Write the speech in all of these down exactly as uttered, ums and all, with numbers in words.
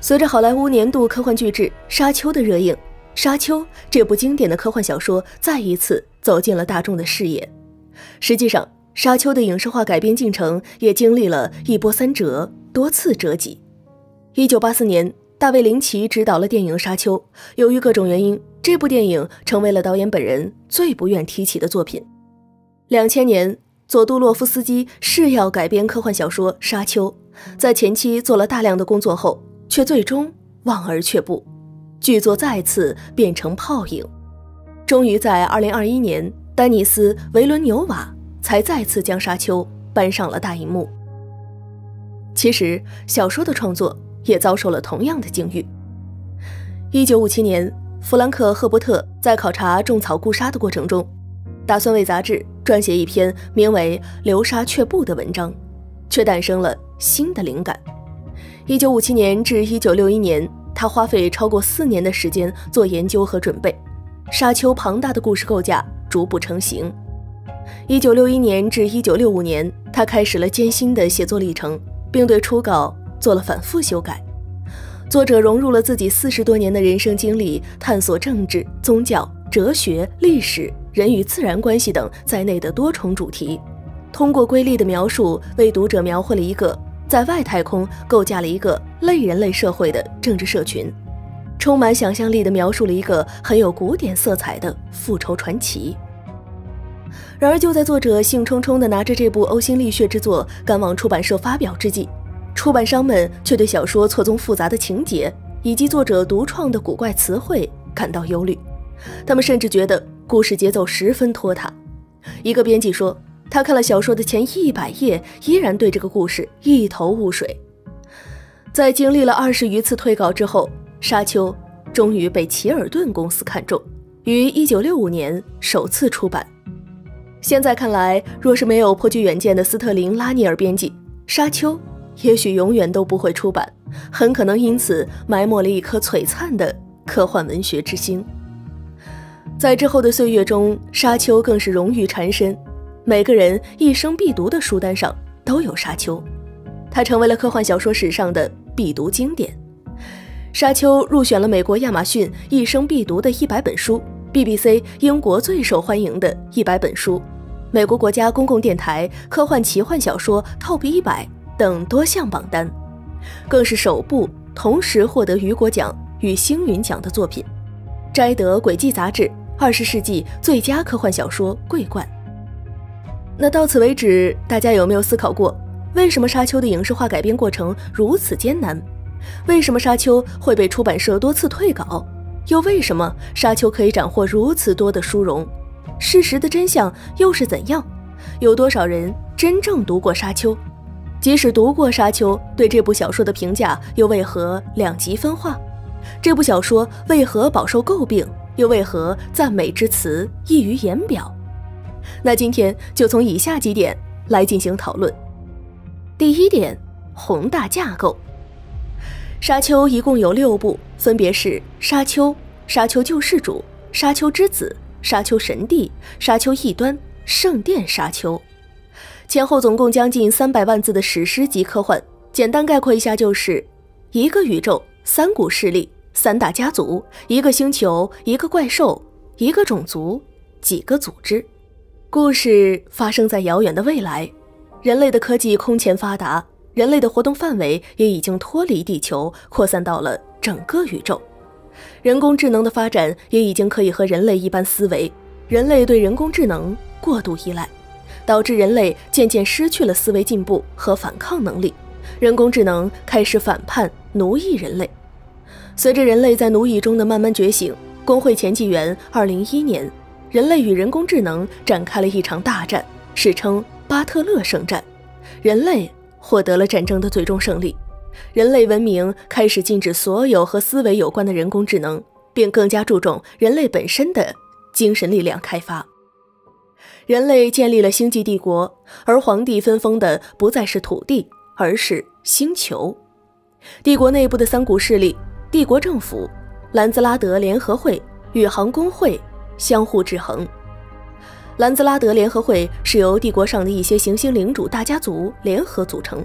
随着好莱坞年度科幻巨制《沙丘》的热映，《沙丘》这部经典的科幻小说再一次走进了大众的视野。实际上，《沙丘》的影视化改编进程也经历了一波三折，多次折戟。一九八四年，大卫·林奇执导了电影《沙丘》，由于各种原因，这部电影成为了导演本人最不愿提起的作品。两千年，佐杜洛夫斯基誓要改编科幻小说《沙丘》，在前期做了大量的工作后，却最终望而却步，剧作再次变成泡影。终于在二零二一年，丹尼斯·维伦纽瓦才再次将《沙丘》搬上了大荧幕。其实，小说的创作也遭受了同样的境遇。一九五七年，弗兰克·赫伯特在考察种草固沙的过程中，打算为杂志撰写一篇名为《流沙却步》的文章，却诞生了新的灵感。一九五七年至一九六一年，他花费超过四年的时间做研究和准备，沙丘庞大的故事构架逐步成型。一九六一年至一九六五年，他开始了艰辛的写作历程，并对初稿做了反复修改。作者融入了自己四十多年的人生经历，探索政治、宗教、哲学、历史、人与自然关系等在内的多重主题，通过瑰丽的描述，为读者描绘了一个在外太空构架了一个类人类社会的政治社群，充满想象力地描述了一个很有古典色彩的复仇传奇。然而就在作者兴冲冲地拿着这部呕心沥血之作赶往出版社发表之际，出版商们却对小说错综复杂的情节以及作者独创的古怪词汇感到忧虑，他们甚至觉得故事节奏十分拖沓。一个编辑说，他看了小说的前一百页，依然对这个故事一头雾水。在经历了二十余次退稿之后，《沙丘》终于被齐尔顿公司看中，于一九六五年首次出版。现在看来，若是没有颇具远见的斯特林·拉尼尔编辑，《沙丘》也许永远都不会出版，很可能因此埋没了一颗璀璨的科幻文学之星。在之后的岁月中，《沙丘》更是荣誉缠身，每个人一生必读的书单上都有《沙丘》，它成为了科幻小说史上的必读经典。《沙丘》入选了美国亚马逊一生必读的一百本书， B B C 英国最受欢迎的一百本书，美国国家公共电台科幻奇幻小说 Top 一百等多项榜单，更是首部同时获得雨果奖与星云奖的作品，摘得《轨迹》杂志二十世纪最佳科幻小说桂冠。那到此为止，大家有没有思考过，为什么《沙丘》的影视化改编过程如此艰难？为什么《沙丘》会被出版社多次退稿？又为什么《沙丘》可以斩获如此多的殊荣？事实的真相又是怎样？有多少人真正读过《沙丘》？即使读过《沙丘》，对这部小说的评价又为何两极分化？这部小说为何饱受诟病？又为何赞美之词溢于言表？那今天就从以下几点来进行讨论。第一点，宏大架构。沙丘一共有六部，分别是沙丘、沙丘救世主、沙丘之子、沙丘神帝、沙丘异端、圣殿沙丘。前后总共将近三百万字的史诗级科幻，简单概括一下就是一个宇宙，三股势力，三大家族，一个星球，一个怪兽，一个种族，几个组织。故事发生在遥远的未来，人类的科技空前发达，人类的活动范围也已经脱离地球，扩散到了整个宇宙。人工智能的发展也已经可以和人类一般思维，人类对人工智能过度依赖，导致人类渐渐失去了思维进步和反抗能力，人工智能开始反叛奴役人类。随着人类在奴役中的慢慢觉醒，工会前纪元二零一一年，人类与人工智能展开了一场大战，史称巴特勒圣战，人类获得了战争的最终胜利。人类文明开始禁止所有和思维有关的人工智能，并更加注重人类本身的精神力量开发。人类建立了星际帝国，而皇帝分封的不再是土地，而是星球。帝国内部的三股势力，帝国政府、兰兹拉德联合会与航工会相互制衡。兰兹拉德联合会是由帝国上的一些行星领主大家族联合组成，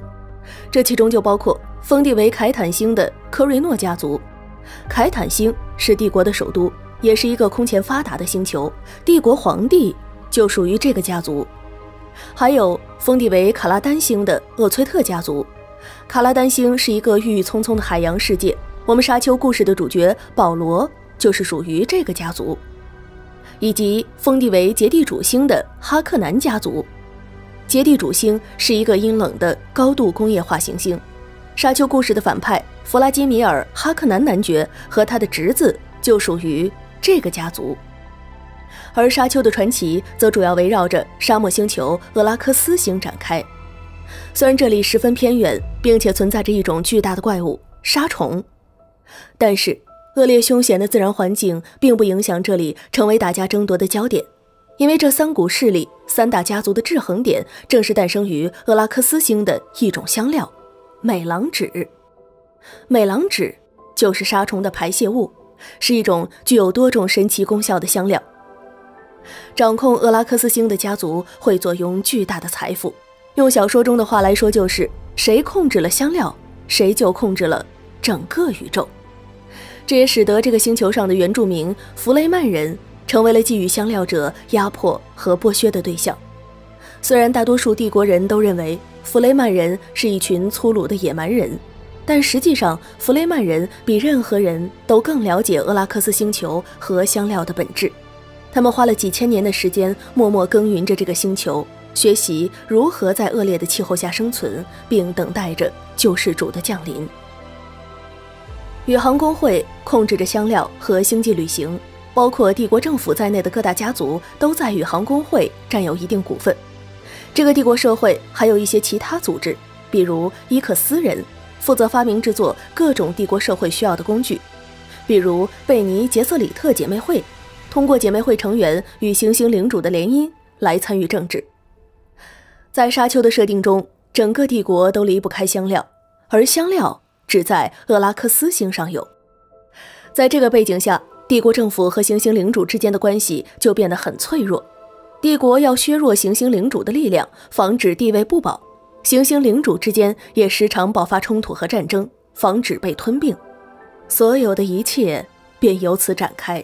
这其中就包括封地为凯坦星的科瑞诺家族。凯坦星是帝国的首都，也是一个空前发达的星球，帝国皇帝就属于这个家族。还有封地为卡拉丹星的厄崔特家族。卡拉丹星是一个郁郁葱葱的海洋世界，我们沙丘故事的主角保罗就是属于这个家族。以及封地为杰地主星的哈克南家族。杰地主星是一个阴冷的高度工业化行星，沙丘故事的反派弗拉基米尔·哈克南男爵和他的侄子就属于这个家族。而沙丘的传奇则主要围绕着沙漠星球厄拉克斯星展开。虽然这里十分偏远，并且存在着一种巨大的怪物沙虫，但是恶劣凶险的自然环境并不影响这里成为大家争夺的焦点，因为这三股势力三大家族的制衡点正是诞生于厄拉克斯星的一种香料美郎脂。美郎脂就是沙虫的排泄物，是一种具有多种神奇功效的香料。掌控厄拉克斯星的家族会坐拥巨大的财富，用小说中的话来说，就是谁控制了香料，谁就控制了整个宇宙。这也使得这个星球上的原住民弗雷曼人成为了给予香料者压迫和剥削的对象。虽然大多数帝国人都认为弗雷曼人是一群粗鲁的野蛮人，但实际上弗雷曼人比任何人都更了解厄拉克斯星球和香料的本质。他们花了几千年的时间默默耕耘着这个星球，学习如何在恶劣的气候下生存，并等待着救世主的降临。宇航工会控制着香料和星际旅行，包括帝国政府在内的各大家族都在宇航工会占有一定股份。这个帝国社会还有一些其他组织，比如伊克斯人，负责发明制作各种帝国社会需要的工具，比如贝尼杰瑟里特姐妹会，通过姐妹会成员与行星领主的联姻来参与政治。在沙丘的设定中，整个帝国都离不开香料，而香料只在厄拉克斯星上有。在这个背景下，帝国政府和行星领主之间的关系就变得很脆弱。帝国要削弱行星领主的力量，防止地位不保，行星领主之间也时常爆发冲突和战争，防止被吞并。所有的一切便由此展开。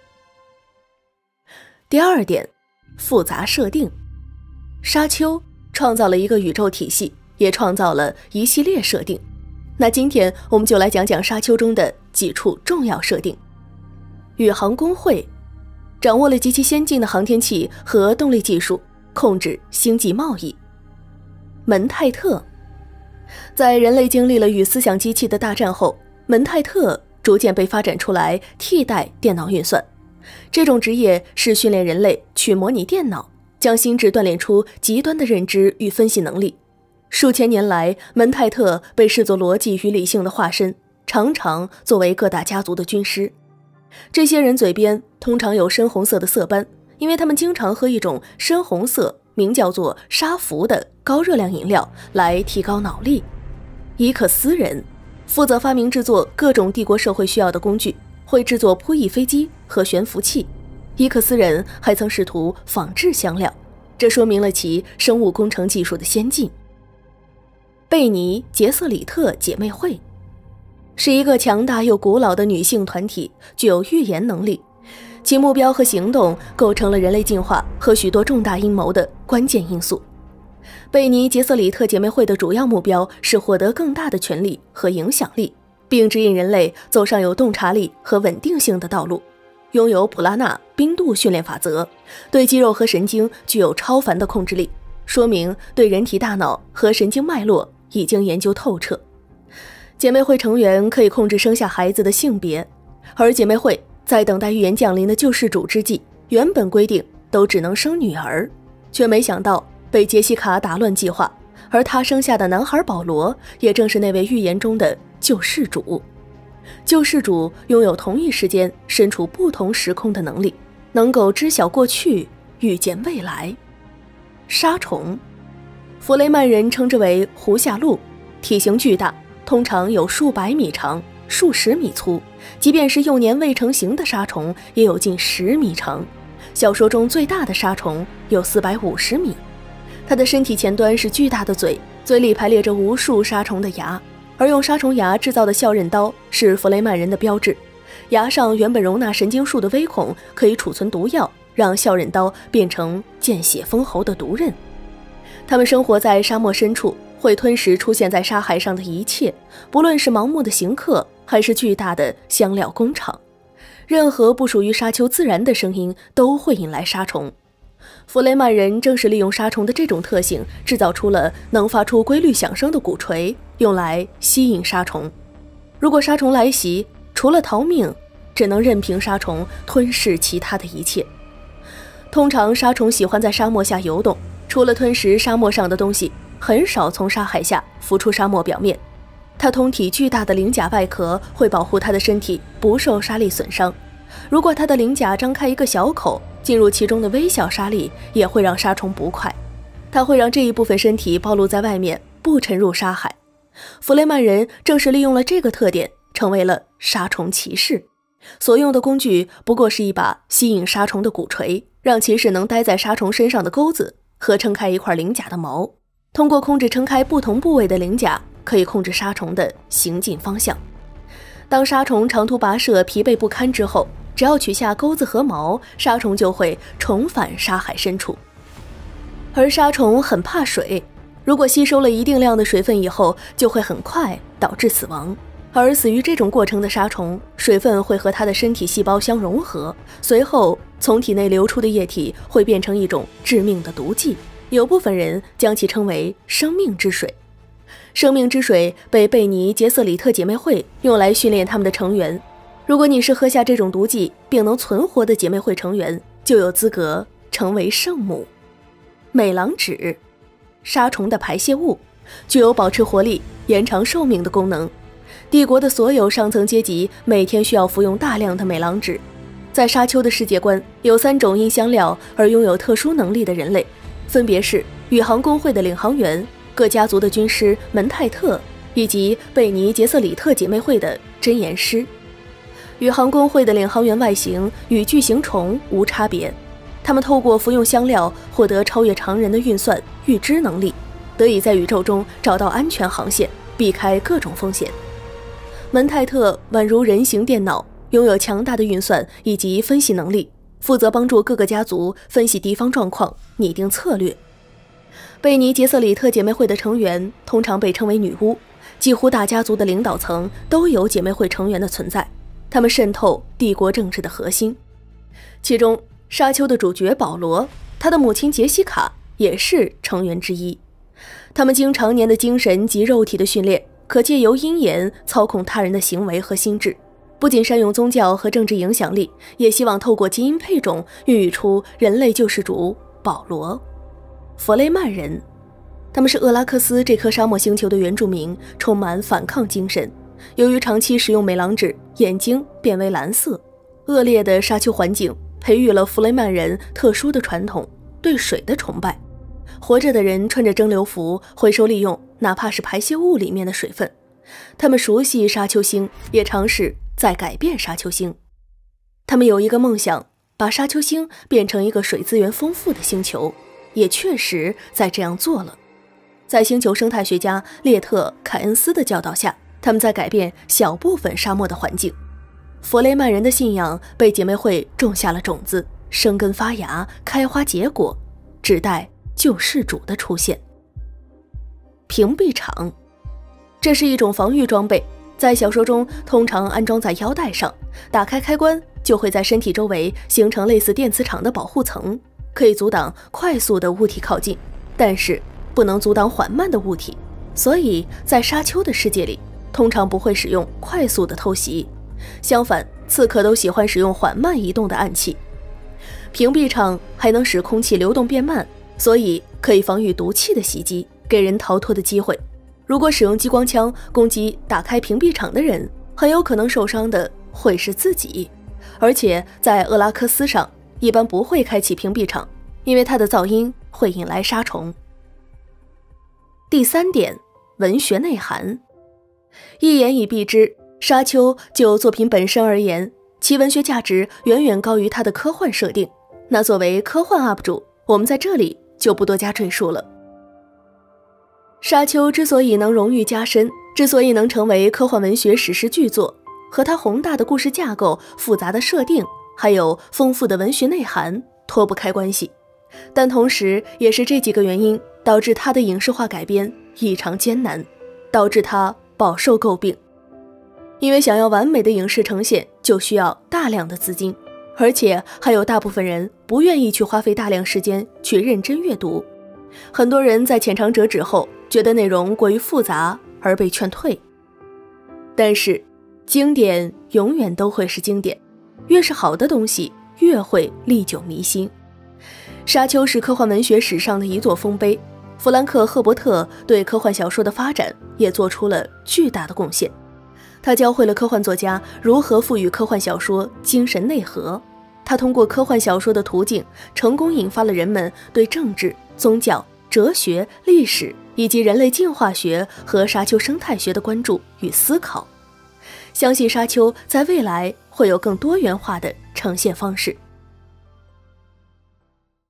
第二点，复杂设定。沙丘创造了一个宇宙体系，也创造了一系列设定。那今天我们就来讲讲沙丘中的几处重要设定。宇航工会掌握了极其先进的航天器和动力技术，控制星际贸易。门泰特在人类经历了与思想机器的大战后，门泰特逐渐被发展出来，替代电脑运算。这种职业是训练人类去模拟电脑，将心智锻炼出极端的认知与分析能力。数千年来，门泰特被视作逻辑与理性的化身，常常作为各大家族的军师。这些人嘴边通常有深红色的色斑，因为他们经常喝一种深红色名叫做沙弗的高热量饮料来提高脑力。伊克斯人负责发明制作各种帝国社会需要的工具，会制作扑翼飞机和悬浮器。伊克斯人还曾试图仿制香料，这说明了其生物工程技术的先进。贝尼杰瑟里特姐妹会是一个强大又古老的女性团体，具有预言能力，其目标和行动构成了人类进化和许多重大阴谋的关键因素。贝尼杰瑟里特姐妹会的主要目标是获得更大的权力和影响力，并指引人类走上有洞察力和稳定性的道路。拥有普拉纳冰度训练法则，对肌肉和神经具有超凡的控制力，说明对人体大脑和神经脉络已经研究透彻。姐妹会成员可以控制生下孩子的性别，而姐妹会在等待预言降临的救世主之际，原本规定都只能生女儿，却没想到被杰西卡打乱计划，而她生下的男孩保罗也正是那位预言中的救世主。救世主拥有同一时间身处不同时空的能力，能够知晓过去，预见未来。沙虫，弗雷曼人称之为胡夏鹿，体型巨大，通常有数百米长，数十米粗，即便是幼年未成型的沙虫也有近十米长。小说中最大的沙虫有四百五十米。它的身体前端是巨大的嘴， 嘴里排列着无数杀虫的牙，而用杀虫牙制造的鞘刃刀是弗雷曼人的标志。牙上原本容纳神经树的微孔可以储存毒药，让鞘刃刀变成见血封喉的毒刃。他们生活在沙漠深处，会吞食出现在沙海上的一切，不论是盲目的行客，还是巨大的香料工厂。任何不属于沙丘自然的声音都会引来杀虫。弗雷曼人正是利用杀虫的这种特性，制造出了能发出规律响声的鼓槌，用来吸引杀虫。如果杀虫来袭，除了逃命，只能任凭杀虫吞噬其他的一切。通常杀虫喜欢在沙漠下游动，除了吞食沙漠上的东西，很少从沙海下浮出沙漠表面。它通体巨大的鳞甲外壳会保护它的身体不受沙粒损伤。如果它的鳞甲张开一个小口，进入其中的微小沙粒也会让杀虫不快。它会让这一部分身体暴露在外面，不沉入沙海。弗雷曼人正是利用了这个特点，成为了杀虫骑士。所用的工具不过是一把吸引杀虫的鼓槌，让骑士能待在杀虫身上的钩子和撑开一块鳞甲的毛。通过控制撑开不同部位的鳞甲，可以控制杀虫的行进方向。当杀虫长途跋涉疲惫不堪之后，只要取下钩子和毛，杀虫就会重返沙海深处。而杀虫很怕水，如果吸收了一定量的水分以后，就会很快导致死亡。而死于这种过程的杀虫，水分会和它的身体细胞相融合，随后从体内流出的液体会变成一种致命的毒剂。有部分人将其称为生命之水。生命之水被贝尼杰瑟里特姐妹会用来训练他们的成员。如果你是喝下这种毒剂并能存活的姐妹会成员，就有资格成为圣母。美郎脂，杀虫的排泄物，具有保持活力、延长寿命的功能。帝国的所有上层阶级每天需要服用大量的美郎脂。在沙丘的世界观，有三种因香料而拥有特殊能力的人类，分别是宇航工会的领航员、各家族的军师门泰特，以及贝尼杰瑟里特姐妹会的真言师。宇航工会的领航员外形与巨型虫无差别，他们透过服用香料获得超越常人的运算预知能力，得以在宇宙中找到安全航线，避开各种风险。门泰特宛如人形电脑，拥有强大的运算以及分析能力，负责帮助各个家族分析敌方状况，拟定策略。贝尼杰瑟里特姐妹会的成员通常被称为女巫，几乎大家族的领导层都有姐妹会成员的存在，他们渗透帝国政治的核心。其中沙丘的主角保罗，他的母亲杰西卡也是成员之一。他们经常年的精神及肉体的训练，可借由鹰眼操控他人的行为和心智，不仅善用宗教和政治影响力，也希望透过基因配种孕育出人类救世主保罗。弗雷曼人，他们是厄拉克斯这颗沙漠星球的原住民，充满反抗精神。由于长期食用美郎脂，眼睛变为蓝色。恶劣的沙丘环境培育了弗雷曼人特殊的传统，对水的崇拜。活着的人穿着蒸馏服，回收利用哪怕是排泄物里面的水分。他们熟悉沙丘星，也尝试在改变沙丘星。他们有一个梦想，把沙丘星变成一个水资源丰富的星球，也确实在这样做了。在星球生态学家列特·凯恩斯的教导下，他们在改变小部分沙漠的环境。弗雷曼人的信仰被姐妹会种下了种子，生根发芽，开花结果，只待救世主的出现。屏蔽场，这是一种防御装备，在小说中通常安装在腰带上，打开开关就会在身体周围形成类似电磁场的保护层，可以阻挡快速的物体靠近，但是不能阻挡缓慢的物体，所以在沙丘的世界里通常不会使用快速的偷袭，相反，刺客都喜欢使用缓慢移动的暗器。屏蔽场还能使空气流动变慢，所以可以防御毒气的袭击，给人逃脱的机会。如果使用激光枪攻击打开屏蔽场的人，很有可能受伤的会是自己。而且在厄拉克斯上一般不会开启屏蔽场，因为它的噪音会引来杀虫。第三点，文学内涵。一言以蔽之，沙丘就作品本身而言，其文学价值远远高于它的科幻设定。那作为科幻 U P 主，我们在这里就不多加赘述了。 沙丘之所以能荣誉加身，之所以能成为科幻文学史诗巨作，和它宏大的故事架构、复杂的设定，还有丰富的文学内涵脱不开关系。但同时也是这几个原因导致它的影视化改编异常艰难，导致它饱受诟病。因为想要完美的影视呈现，就需要大量的资金，而且还有大部分人不愿意去花费大量时间去认真阅读。很多人在浅尝辄止后，觉得内容过于复杂而被劝退。但是经典永远都会是经典，越是好的东西越会历久弥新。沙丘是科幻文学史上的一座丰碑，弗兰克·赫伯特对科幻小说的发展也做出了巨大的贡献。他教会了科幻作家如何赋予科幻小说精神内核。他通过科幻小说的途径，成功引发了人们对政治、宗教、哲学、历史以及人类进化学和沙丘生态学的关注与思考。相信沙丘在未来会有更多元化的呈现方式。